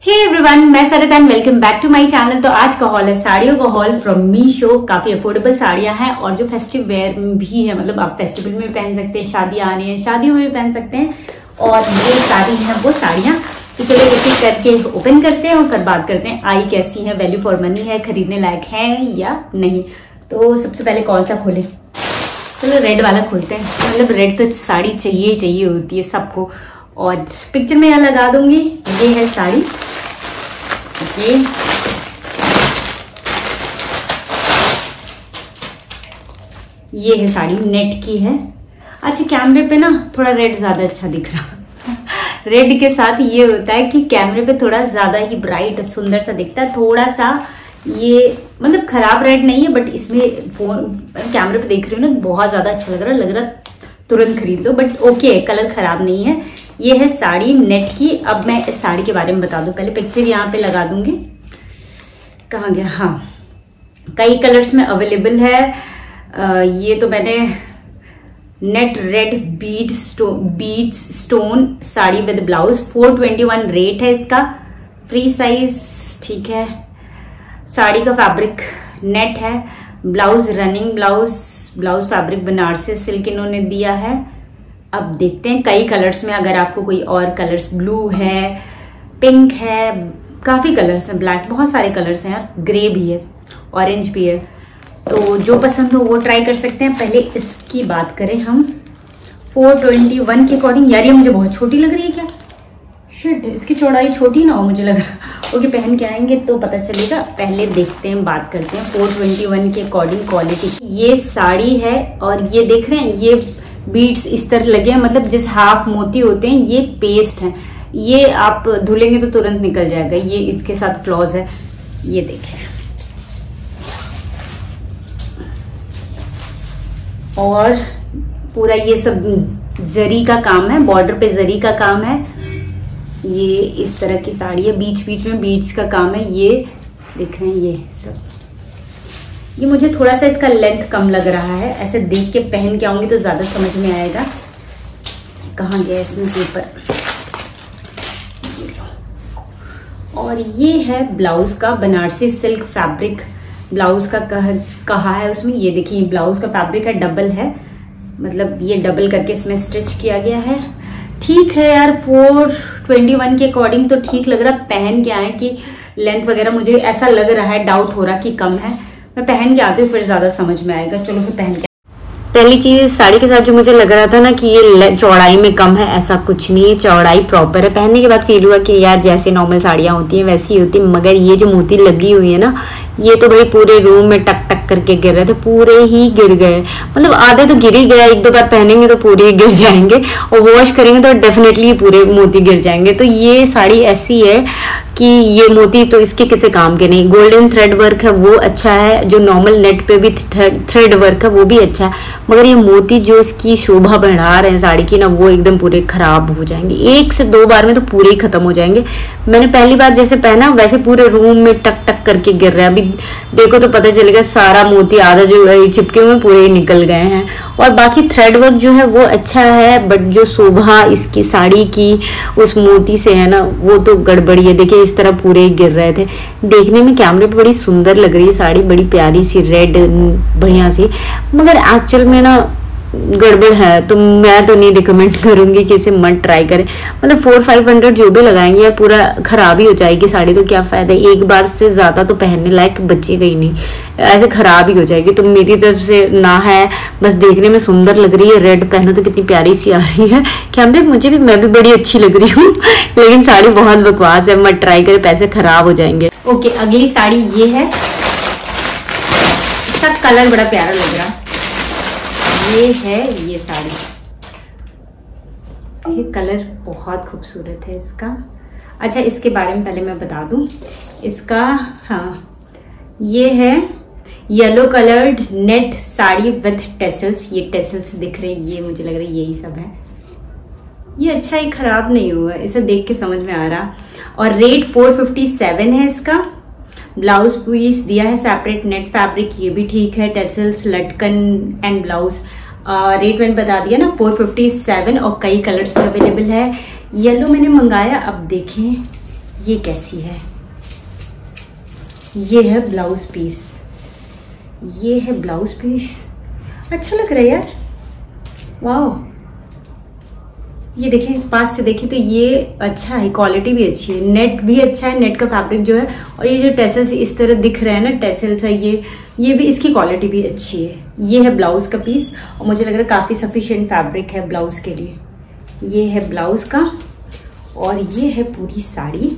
हे everyone, मैं Sarit and welcome back to my channel. तो आज का हॉल है साड़ियों का हॉल फ्रॉम मीशो। काफी अफोर्डेबल साड़ियां हैं और जो फेस्टिव वेयर भी है, मतलब आप फेस्टिवल में भी पहन सकते हैं, शादियां आ रही हैं शादियों में भी पहन सकते हैं। और ये सारी है वो साड़ियां। तो चलो एक एक करके ओपन करते हैं और फिर बात करते हैं आई कैसी है, वैल्यू फॉर मनी है, खरीदने लायक है या नहीं। तो सबसे पहले कौन सा खोले? चलो रेड वाला खोलते हैं। मतलब रेड तो साड़ी चाहिए होती है सबको। और पिक्चर में यहाँ लगा दूंगी। ये है साड़ी। ये है साड़ी, नेट की है। अच्छा, कैमरे पे ना थोड़ा रेड ज्यादा अच्छा दिख रहा। रेड के साथ ये होता है कि कैमरे पे थोड़ा ज्यादा ही ब्राइट सुंदर सा दिखता है। थोड़ा सा ये मतलब खराब रेड नहीं है, बट इसमें फोन कैमरे पे देख रही हूँ ना, बहुत ज्यादा अच्छा लग रहा तुरंत खरीद लो। बट ओके, कलर खराब नहीं है। ये है साड़ी नेट की। अब मैं इस साड़ी के बारे में बता दूं। पहले पिक्चर यहाँ पे लगा दूंगी। कहाँ गया? हाँ, कई कलर्स में अवेलेबल है। ये तो मैंने net red bead stone sari with blouse 421 rate है इसका। फ्री साइज, ठीक है। साड़ी का फैब्रिक नेट है। Blouse running blouse fabric Banarasi silk इन्होंने दिया है। अब देखते हैं कई कलर्स में, अगर आपको कोई और कलर्स, ब्लू है, पिंक है, काफी कलर्स हैं, ब्लैक, बहुत सारे कलर्स हैं यार, ग्रे भी है, ऑरेंज भी है। तो जो पसंद हो वो ट्राई कर सकते हैं। पहले इसकी बात करें हम 421 के अकॉर्डिंग। यार ये मुझे बहुत छोटी लग रही है क्या? शिट, इसकी चौड़ाई छोटी ना हो मुझे लग रहा। ओके, पहन के आएंगे तो पता चलेगा। पहले देखते हैं, बात करते हैं 421 के अकॉर्डिंग क्वालिटी। ये साड़ी है और ये देख रहे हैं, ये बीड्स इस तरह लगे हैं, मतलब जिस हाफ मोती होते हैं, ये पेस्ट है। ये आप धुलेंगे तो तुरंत निकल जाएगा। ये इसके साथ फ्लॉज है, ये देखिए। और पूरा ये सब जरी का काम है, बॉर्डर पे जरी का काम है। ये इस तरह की साड़ी है, बीच बीच में बीड्स का काम है। ये देख रहे हैं, ये सब। ये मुझे थोड़ा सा इसका लेंथ कम लग रहा है। ऐसे देख के पहन के आऊंगी तो ज्यादा समझ में आएगा। कहाँ गया इसमें पेपर? और ये है ब्लाउज का बनारसी सिल्क फैब्रिक। ब्लाउज का कहा है उसमें। ये देखिए, ब्लाउज का फैब्रिक है, डबल है, मतलब ये डबल करके इसमें स्टिच किया गया है। ठीक है यार, 421 के अकॉर्डिंग तो ठीक लग रहा। पहन के आए कि लेंथ वगैरह मुझे ऐसा लग रहा है, डाउट हो रहा कि कम है। मैं पहन के आती हूँ फिर ज्यादा समझ में आएगा। चलो फिर पहन के। पहली चीज, इस साड़ी के साथ जो मुझे लग रहा था ना कि ये चौड़ाई में कम है, ऐसा कुछ नहीं है, चौड़ाई प्रॉपर है। पहनने के बाद फील हुआ कि यार जैसे नॉर्मल साड़ियां होती हैं वैसी होती, मगर ये जो मोती लगी हुई है ना, ये तो भाई पूरे रूम में टक टक करके गिर रहे थे, पूरे ही गिर गए। मतलब आधे तो गिर ही गया, एक दो बार पहनेंगे तो पूरे ही गिर जाएंगे, और वॉश करेंगे तो डेफिनेटली पूरे मोती गिर जाएंगे। तो ये साड़ी ऐसी है कि ये मोती तो इसके किसी काम के नहीं। गोल्डन थ्रेड वर्क है वो अच्छा है, जो नॉर्मल नेट पे भी थ्रेड वर्क है वो भी अच्छा है, मगर ये मोती जो इसकी शोभा बढ़ा रहे हैं साड़ी की ना, वो एकदम पूरे खराब हो जाएंगे। एक से दो बार में तो पूरे ही खत्म हो जाएंगे। मैंने पहली बार जैसे पहना वैसे पूरे रूम में टक टक करके गिर रहा है। अभी देखो तो पता चलेगा, सारा मोती आधा जो चिपके हुए पूरे ही निकल गए हैं। और बाकी थ्रेड वर्क जो है वो अच्छा है, बट जो शोभा इसकी साड़ी की उस मोती से है ना, वो तो गड़बड़ी है। देखिए इस तरह पूरे गिर रहे थे। देखने में कैमरे पे बड़ी सुंदर लग रही है साड़ी, बड़ी प्यारी सी रेड बढ़िया सी, मगर एक्चुअल में ना गड़बड़ है। तो मैं तो नहीं रिकमेंड करूंगी कि इसे मत ट्राई करें। मतलब 400-500 जो भी लगाएंगे यार, पूरा खराब ही हो जाएगी साड़ी, तो क्या फायदा। एक बार से ज्यादा तो पहनने लायक बचेगा ही नहीं, ऐसे खराब ही हो जाएगी। तो मेरी तरफ से ना है, बस देखने में सुंदर लग रही है। रेड पहनो तो कितनी प्यारी सी आ रही है कैमरे मुझे भी, मैं भी बड़ी अच्छी लग रही हूँ। लेकिन साड़ी बहुत बकवास है, मत ट्राई करें, पैसे खराब हो जाएंगे। ओके, अगली साड़ी ये है। इसका कलर बड़ा प्यारा लग रहा। ये है ये साड़ी, ये कलर बहुत खूबसूरत है इसका। अच्छा, इसके बारे में पहले मैं बता दूं इसका। हाँ, ये है yellow coloured net sari with tassels. ये टेसल्स दिख रहे हैं, ये मुझे लग रहा है यही सब है। ये अच्छा ही, खराब नहीं हुआ, इसे देख के समझ में आ रहा। और रेट 457 है इसका। ब्लाउज पीस दिया है सेपरेट नेट फैब्रिक, ये भी ठीक है। टेसल्स, लटकन एंड ब्लाउज। रेट मैंने बता दिया ना, 457, और कई कलर्स में अवेलेबल है। येलो मैंने मंगाया, अब देखें ये कैसी है, ये है ब्लाउज पीस, ये है ब्लाउज पीस। अच्छा लग रहा है यार, वाह। ये देखें, पास से देखें तो ये अच्छा है, क्वालिटी भी अच्छी है, नेट भी अच्छा है, नेट का फैब्रिक जो है। और ये जो टेसल्स इस तरह दिख रहे हैं ना, टेसल्स है, ये भी, इसकी क्वालिटी भी अच्छी है। ये है ब्लाउज का पीस और मुझे लग रहा है काफी सफिशिएंट फैब्रिक है ब्लाउज के लिए। ये है ब्लाउज का और ये है पूरी साड़ी।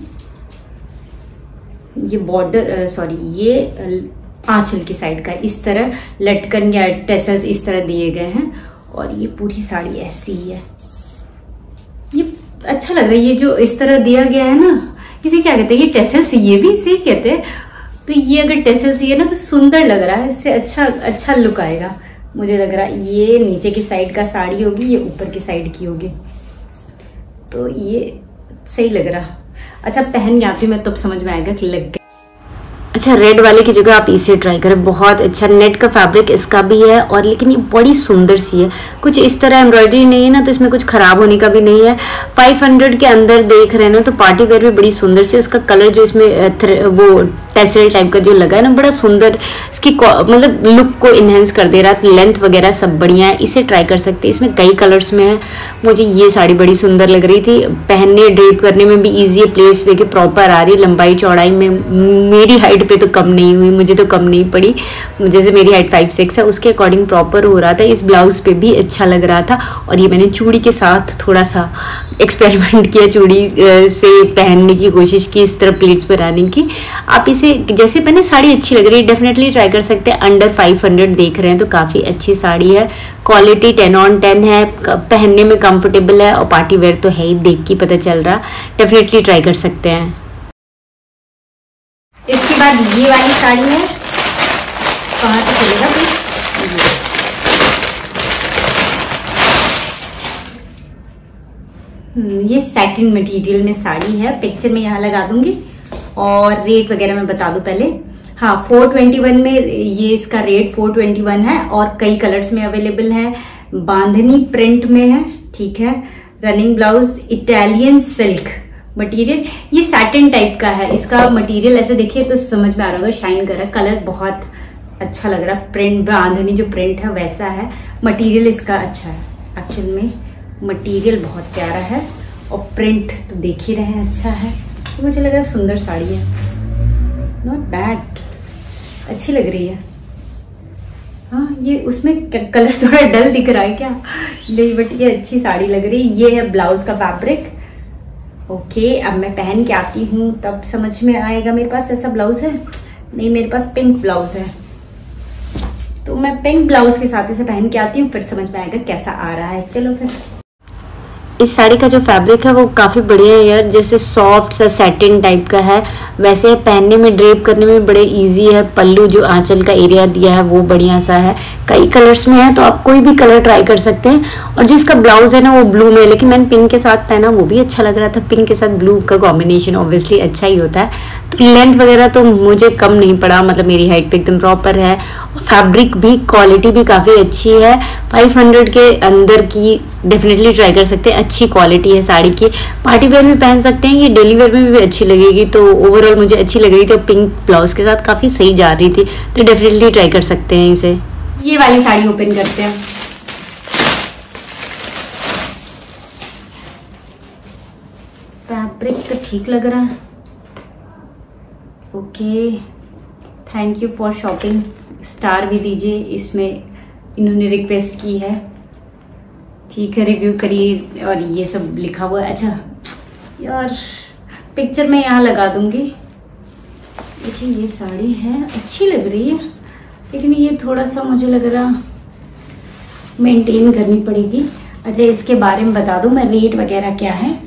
ये बॉर्डर सॉरी, ये आंचल की साइड का इस तरह लटकन या टेसल्स इस तरह दिए गए हैं और ये पूरी साड़ी ऐसी ही है। ये अच्छा लग रहा है, ये जो इस तरह दिया गया है ना, इसे क्या कहते हैं, ये टेसल्स, ये भी इसे ही कहते हैं। तो ये अगर टेसल्स ये ना तो सुंदर लग रहा है, इससे अच्छा लुक आएगा मुझे लग रहा है। ये नीचे की साइड का साड़ी होगी, ये ऊपर की साइड की होगी, तो ये सही लग रहा। अच्छा पहन के आती मैं तब समझ में आएगा कि लग गया। अच्छा रेड वाले की जगह आप इसे ट्राई करें, बहुत अच्छा नेट का फैब्रिक इसका भी है और लेकिन ये बड़ी सुंदर सी है। कुछ इस तरह एम्ब्रॉयडरी नहीं है ना, तो इसमें कुछ खराब होने का भी नहीं है। 500 के अंदर देख रहे हैं ना, तो पार्टी वेयर भी बड़ी सुंदर सी। उसका कलर जो इसमें वो टेसल टाइप का जो लगा है ना, बड़ा सुंदर, इसकी मतलब लुक को इनहेंस कर दे रहा है। लेंथ वगैरह सब बढ़िया है, इसे ट्राई कर सकते हैं। इसमें कई कलर्स में है। मुझे ये साड़ी बड़ी सुंदर लग रही थी, पहनने ड्रेप करने में भी ईजी है। प्लेस देखिए प्रॉपर आ रही, लंबाई चौड़ाई में मेरी हाइट पे तो कम नहीं हुई, मुझे तो कम नहीं पड़ी। जैसे मेरी हाइट 5'6" है, उसके अकॉर्डिंग प्रॉपर हो रहा था। इस ब्लाउज पे भी अच्छा लग रहा था। और ये मैंने चूड़ी के साथ थोड़ा सा एक्सपेरिमेंट किया, चूड़ी से पहनने की कोशिश की, इस तरह प्लीट्स बनाने की। आप इसे जैसे पहने साड़ी अच्छी लग रही है, डेफिनेटली ट्राई कर सकते हैं। अंडर 500 देख रहे हैं तो काफ़ी अच्छी साड़ी है, क्वालिटी 10 on 10 है, पहनने में कंफर्टेबल है और पार्टी वेयर तो है ही, देख के पता चल रहा। डेफिनेटली ट्राई कर सकते हैं। इसके बाद ये वाली साड़ी है, कहाँ से चलेगा प्लीज। ये सैटिन मटेरियल में साड़ी है, पिक्चर में यहाँ लगा दूंगी और रेट वगैरह मैं बता दूं पहले। हाँ 421 में ये इसका रेट 421 है और कई कलर्स में अवेलेबल है। बांधनी प्रिंट में है, ठीक है। Running blouse, Italian silk material, ये सैटिन टाइप का है। इसका मटेरियल ऐसे देखिए तो समझ में आ रहा होगा, शाइन कर रहा है, कलर बहुत अच्छा लग रहा है। प्रिंट, बांधनी जो प्रिंट है वैसा है। मटेरियल इसका अच्छा है, एक्चुअल में मटेरियल बहुत प्यारा है और प्रिंट तो देख ही रहे हैं अच्छा है। तो मुझे लग रहा है सुंदर साड़ी है, नॉट बैड, अच्छी लग रही है। हाँ ये उसमें कलर थोड़ा डल दिख रहा है क्या, नहीं बट ये अच्छी साड़ी लग रही है। ये है ब्लाउज का फैब्रिक। ओके अब मैं पहन के आती हूँ तब समझ में आएगा। मेरे पास ऐसा ब्लाउज है नहीं, मेरे पास पिंक ब्लाउज है, तो मैं पिंक ब्लाउज के साथ इसे पहन के आती हूँ, फिर समझ में आएगा कैसा आ रहा है। चलो फिर। इस साड़ी का जो फैब्रिक है वो काफ़ी बढ़िया है यार, जैसे सॉफ्ट सा सैटिन टाइप का है, वैसे पहनने में ड्रेप करने में बड़े इजी है। पल्लू जो आंचल का एरिया दिया है वो बढ़िया सा है, कई कलर्स में है, तो आप कोई भी कलर ट्राई कर सकते हैं। और जिसका ब्लाउज है ना वो ब्लू में, लेकिन मैंने पिंक के साथ पहना, वो भी अच्छा लग रहा था। पिंक के साथ ब्लू का कॉम्बिनेशन ऑब्वियसली अच्छा ही होता है। तो लेंथ वगैरह तो मुझे कम नहीं पड़ा, मतलब मेरी हाइट पे एकदम प्रॉपर है। फैब्रिक भी, क्वालिटी भी काफ़ी अच्छी है। 500 के अंदर की डेफिनेटली ट्राई कर सकते हैं, अच्छी क्वालिटी है साड़ी की। पार्टी वेयर में पहन सकते हैं, ये डेली वेयर में भी अच्छी लगेगी। तो ओवरऑल मुझे अच्छी लग रही थी और पिंक ब्लाउज के साथ काफ़ी सही जा रही थी, तो डेफिनेटली ट्राई कर सकते हैं इसे। ये वाली साड़ी ओपन करते हैं। फैब्रिक तो ठीक लग रहा है। Okay thank you for shopping, star भी दीजिए, इसमें इन्होंने रिक्वेस्ट की है, ठीक है। रिव्यू करिए और ये सब लिखा हुआ है। अच्छा यार पिक्चर में यहाँ लगा दूंगी। देखिए ये साड़ी है, अच्छी लग रही है, लेकिन ये थोड़ा सा मुझे लग रहा मेंटेन करनी पड़ेगी। अच्छा इसके बारे में बता दूं मैं, रेट वगैरह क्या है।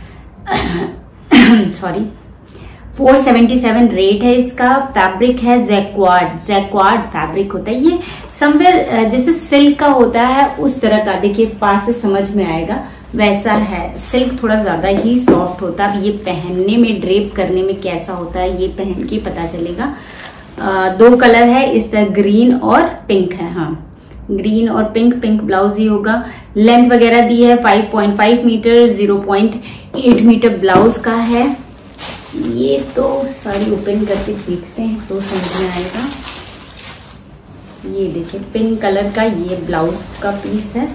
सॉरी 477 रेट है इसका। फैब्रिक है जैक्वार्ड फैब्रिक होता है ये, समवेयर जैसे सिल्क का होता है उस तरह का। देखिए पास से समझ में आएगा वैसा है। सिल्क थोड़ा ज्यादा ही सॉफ्ट होता है। अब ये पहनने में, ड्रेप करने में कैसा होता है ये पहन के पता चलेगा। 2 कलर है इस तरह, ग्रीन और पिंक है। हाँ ग्रीन और पिंक ब्लाउज ही होगा। लेंथ वगैरह दी है 5.5 मीटर, 0.8 मीटर ब्लाउज का है। ये तो साड़ी ओपन करके देखते हैं तो समझ में आएगा। ये देखिए पिंक कलर का ये ब्लाउज का पीस है,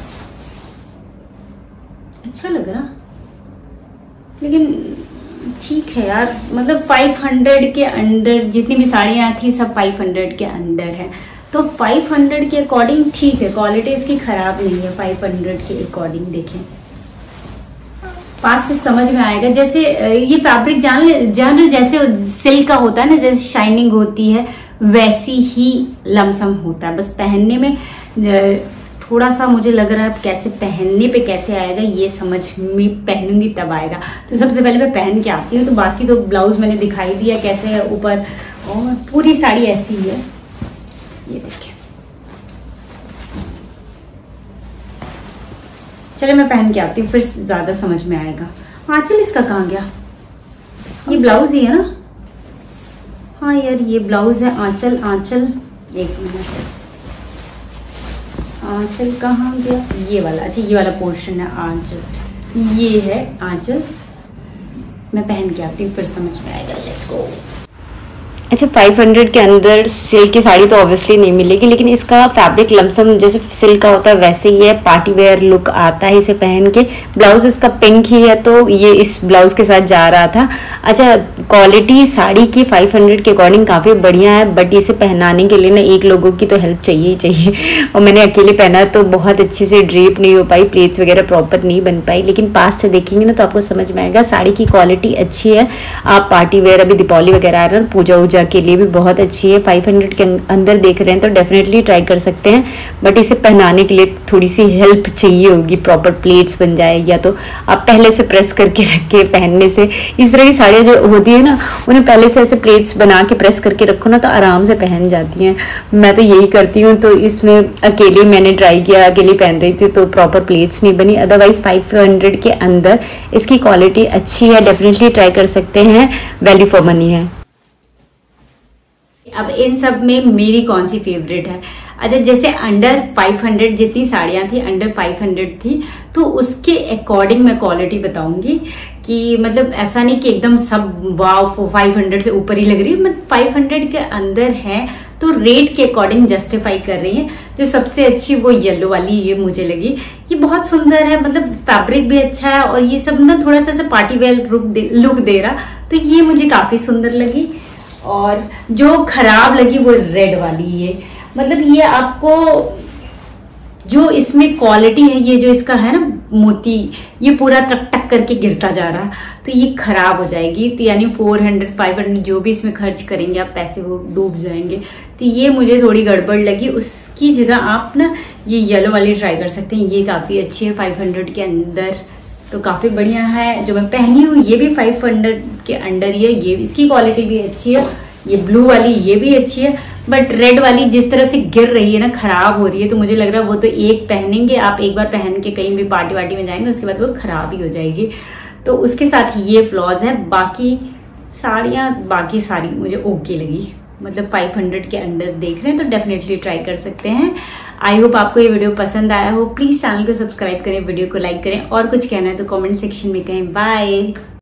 अच्छा लग रहा, लेकिन ठीक है यार, मतलब 500 के अंदर जितनी भी साड़ियां थी सब 500 के अंदर है, तो 500 के अकॉर्डिंग ठीक है, क्वालिटी इसकी खराब नहीं है। 500 के अकॉर्डिंग देखें, पास से समझ में आएगा। जैसे ये फैब्रिक जान जैसे सिल्क का होता है ना, जैसे शाइनिंग होती है वैसी ही लमसम होता है, बस पहनने में थोड़ा सा मुझे लग रहा है कैसे पहनने पे कैसे आएगा ये समझ में, पहनूंगी तब आएगा। तो सबसे पहले मैं पहन के आती हूँ, तो बाकी तो ब्लाउज मैंने दिखाई दिया कैसे है ऊपर, और पूरी साड़ी ऐसी ही है। ये देखिए, चले मैं पहन के आती हूँ फिर ज्यादा समझ में आएगा। आंचल इसका कहाँ गया? ये ब्लाउज ही है ना? हाँ यार ये ब्लाउज है। आंचल एक मिनट, आंचल कहाँ गया? ये वाला, अच्छा ये वाला पोर्शन है आंचल, ये है आंचल। मैं पहन के आती हूँ फिर समझ में आएगा। Let's go. अच्छा 500 के अंदर सिल्क की साड़ी तो ऑब्वियसली नहीं मिलेगी, लेकिन इसका फैब्रिक लमसम जैसे सिल्क का होता है वैसे ही है, पार्टी वेयर लुक आता है इसे पहन के। ब्लाउज इसका पिंक ही है तो ये इस ब्लाउज के साथ जा रहा था। अच्छा क्वालिटी साड़ी की 500 के अकॉर्डिंग काफ़ी बढ़िया है, बट इसे पहनाने के लिए ना एक लोगों की तो हेल्प चाहिए ही चाहिए, और मैंने अकेले पहना तो बहुत अच्छे से ड्रेप नहीं हो पाई, प्लेट्स वगैरह प्रॉपर नहीं बन पाई, लेकिन पास से देखेंगे ना तो आपको समझ में आएगा साड़ी की क्वालिटी अच्छी है। आप पार्टी वेयर, अभी दीपावली वगैरह आ रहा है, पूजा वूजा के लिए भी बहुत अच्छी है। 500 के अंदर देख रहे हैं तो डेफिनेटली ट्राई कर सकते हैं, बट इसे पहनाने के लिए थोड़ी सी हेल्प चाहिए होगी, प्रॉपर प्लेट्स बन जाए, या तो आप पहले से प्रेस करके रख के पहनने से। इस तरह की साड़ियाँ जो होती है ना उन्हें पहले से ऐसे प्लेट्स बना के प्रेस करके रखो ना तो आराम से पहन जाती हैं। मैं तो यही करती हूँ, तो इसमें अकेले मैंने ट्राई किया, अकेले पहन रही थी तो प्रॉपर प्लेट्स नहीं बनी। अदरवाइज 500 के अंदर इसकी क्वालिटी अच्छी है, डेफिनेटली ट्राई कर सकते हैं, वैल्यू फॉर मनी है। अब इन सब में मेरी कौन सी फेवरेट है? अच्छा जैसे अंडर 500 जितनी साड़ियां थी अंडर 500 थी, तो उसके अकॉर्डिंग मैं क्वालिटी बताऊंगी कि मतलब ऐसा नहीं कि एकदम सब वाव 500 से ऊपर ही लग रही है, मतलब 500 के अंदर है तो रेट के अकॉर्डिंग जस्टिफाई कर रही है। जो सबसे अच्छी वो येलो वाली ये मुझे लगी, ये बहुत सुंदर है, मतलब फैब्रिक भी अच्छा है और ये सब ना थोड़ा सा पार्टी वेयर लुक दे रहा, तो ये मुझे काफी सुंदर लगी। और जो खराब लगी वो रेड वाली, ये मतलब ये आपको जो इसमें क्वालिटी है, ये जो इसका है ना मोती, ये पूरा टक टक करके गिरता जा रहा है, तो ये खराब हो जाएगी। तो यानी 400 500 जो भी इसमें खर्च करेंगे आप पैसे वो डूब जाएंगे, तो ये मुझे थोड़ी गड़बड़ लगी। उसकी जगह आप ना ये येलो वाली ट्राई कर सकते हैं, ये काफी अच्छी है 500 के अंदर, तो काफी बढ़िया है। जो मैं पहनी हूँ ये भी 500 के अंडर ही है, ये इसकी क्वालिटी भी अच्छी है। ये ब्लू वाली ये भी अच्छी है, बट रेड वाली जिस तरह से गिर रही है ना, खराब हो रही है, तो मुझे लग रहा है वो तो एक पहनेंगे आप, एक बार पहन के कहीं भी पार्टी वार्टी में जाएंगे उसके बाद वो खराब ही हो जाएगी, तो उसके साथ ये फ्लॉज है। बाकी साड़ी मुझे ओके लगी, मतलब 500 के अंडर देख रहे हैं तो डेफिनेटली ट्राई कर सकते हैं। आई होप आपको ये वीडियो पसंद आया हो। प्लीज चैनल को सब्सक्राइब करें, वीडियो को लाइक करें, और कुछ कहना है तो कमेंट सेक्शन में कहें। बाय।